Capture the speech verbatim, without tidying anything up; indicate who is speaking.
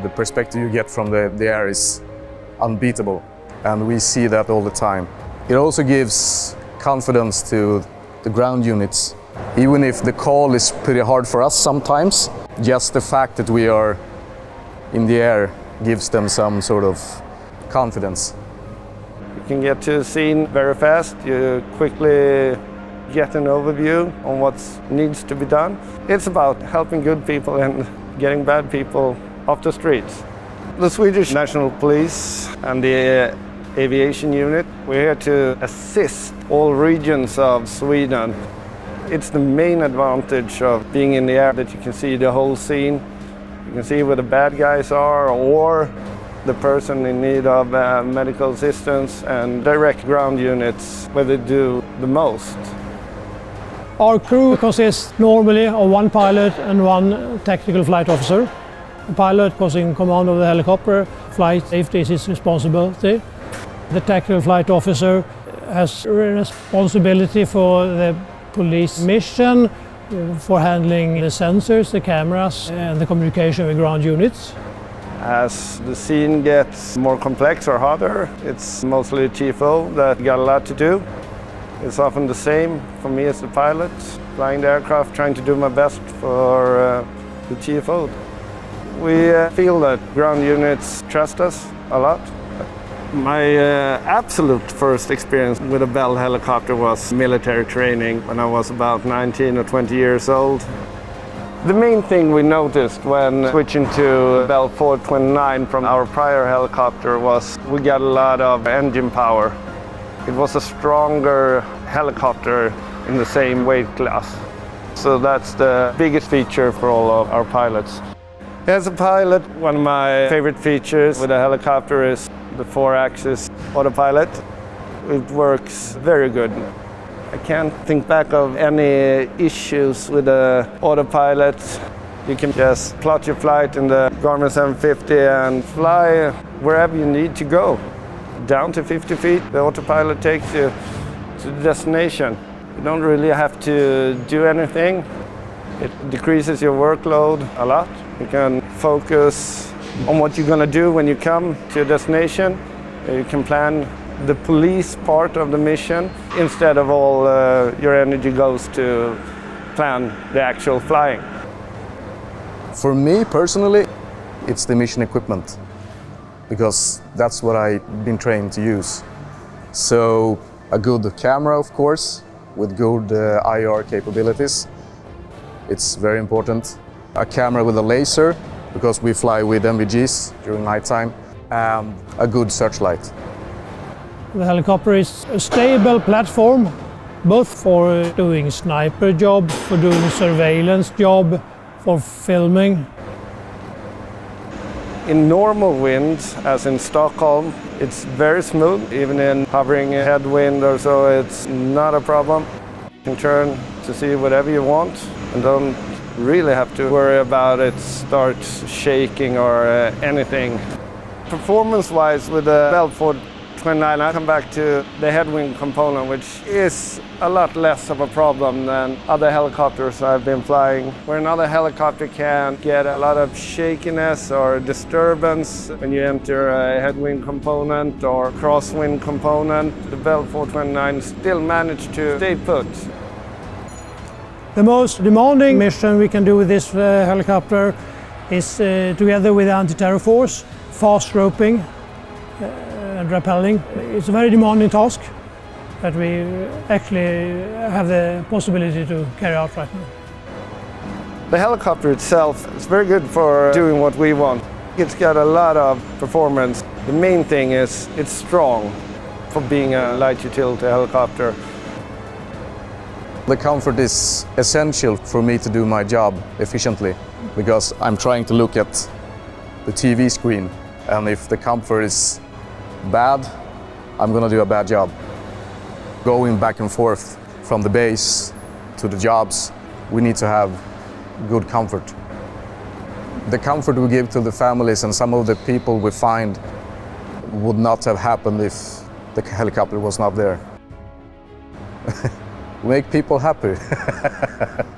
Speaker 1: The perspective you get from the, the air is unbeatable, and we see that all the time. It also gives confidence to the ground units. Even if the call is pretty hard for us sometimes, just the fact that we are in the air gives them some sort of confidence.
Speaker 2: You can get to a scene very fast. You quickly get an overview on what needs to be done. It's about helping good people and getting bad people off the streets. The Swedish National Police and the aviation unit, we're here to assist all regions of Sweden. It's the main advantage of being in the air that you can see the whole scene. You can see where the bad guys are or the person in need of uh, medical assistance, and direct ground units where they do the most.
Speaker 3: Our crew consists normally of one pilot and one tactical flight officer. The pilot was in command of the helicopter. Flight safety is his responsibility. The tactical flight officer has responsibility for the police mission, for handling the sensors, the cameras and the communication with ground units.
Speaker 2: As the scene gets more complex or harder, it's mostly the T F O that got a lot to do. It's often the same for me as the pilot, flying the aircraft, trying to do my best for uh, the T F O. We uh, feel that ground units trust us a lot. My uh, absolute first experience with a Bell helicopter was military training when I was about nineteen or twenty years old. The main thing we noticed when switching to Bell four twenty-nine from our prior helicopter was we got a lot of engine power. It was a stronger helicopter in the same weight class. So that's the biggest feature for all of our pilots. As a pilot, one of my favorite features with a helicopter is the four-axis autopilot. It works very good. I can't think back of any issues with the autopilot. You can just plot your flight in the Garmin seven fifty and fly wherever you need to go. Down to fifty feet, the autopilot takes you to the destination. You don't really have to do anything. It decreases your workload a lot. You can focus on what you're going to do when you come to your destination. You can plan the police part of the mission instead of all uh, your energy goes to plan the actual flying.
Speaker 1: For me personally, it's the mission equipment, because that's what I've been trained to use. So a good camera, of course, with good uh, I R capabilities. It's very important. A camera with a laser, because we fly with M V Gs during nighttime, and a good searchlight.
Speaker 3: The helicopter is a stable platform, both for doing sniper job, for doing surveillance job, for filming.
Speaker 2: In normal winds, as in Stockholm, it's very smooth. Even in hovering headwind or so, it's not a problem. You can turn to see whatever you want and don't really have to worry about it starts shaking or uh, anything. Performance-wise, with the Bell four twenty-nine, I come back to the headwind component, which is a lot less of a problem than other helicopters I've been flying, where another helicopter can get a lot of shakiness or disturbance when you enter a headwind component or crosswind component. The Bell four twenty-nine still managed to stay put.
Speaker 3: The most demanding mission we can do with this uh, helicopter is uh, together with the anti-terror force, fast roping uh, and rappelling. It's a very demanding task that we actually have the possibility to carry out right now.
Speaker 2: The helicopter itself is very good for doing what we want. It's got a lot of performance. The main thing is it's strong for being a light utility helicopter.
Speaker 1: The comfort is essential for me to do my job efficiently, because I'm trying to look at the T V screen, and if the comfort is bad, I'm going to do a bad job. Going back and forth from the base to the jobs, we need to have good comfort. The comfort we give to the families and some of the people we find would not have happened if the helicopter was not there. Make people happy.